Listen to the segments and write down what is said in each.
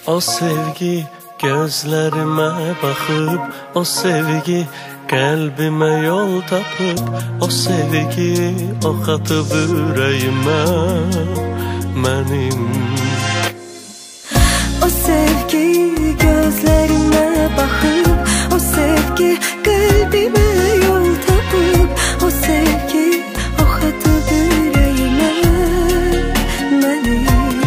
O sevgi gözlerime bakıp, o sevgi kalbime yol tapıp, o sevgi ok atıp yüreğime benim. O sevgi gözlerime bakıp, o sevgi kalbime yol tapıp, o sevgi ok atıp yüreğime benim.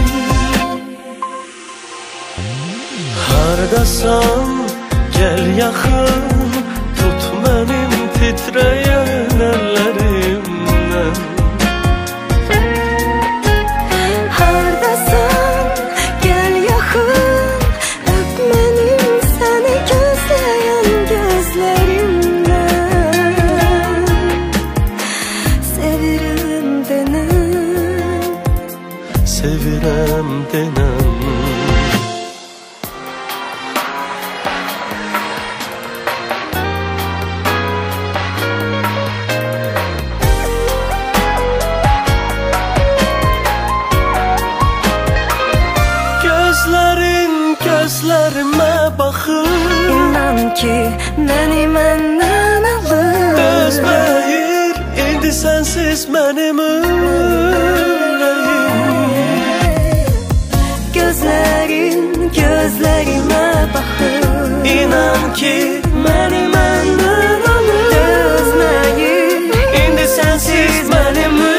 Hardasan gel yakın, tut benim titreyen ellerimden. Hardasan gel yakın, öp benim seni gözleyen gözlerimden. Sevirem denen, sevirem denen. Gözlerime bakıp, İnan ki beni menden alır. Özmeyir indi sensiz benim yüreğim. Gözlerin gözlerime bakıp, İnan ki beni menden alır. Özmeyir indi sensiz benim yüreğim.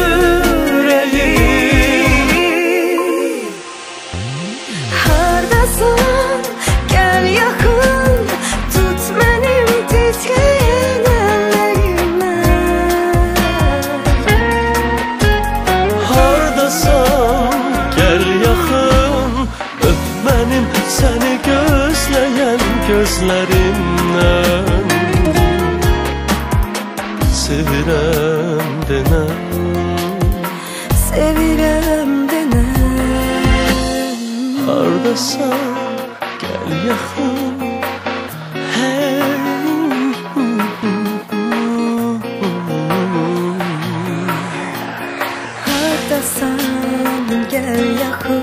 Hardasan gel yakın, tut benim titreyen ellerime. Hardasan gel yakın, öp benim seni gözleyen gözlerimden. Sevirem denen, Sevirem denen. hardasan gel yakın. Hey. Hardasan gel yakın.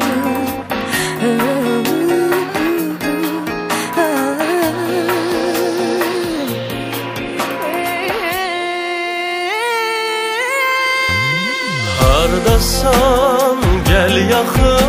Hardasan gel yakın,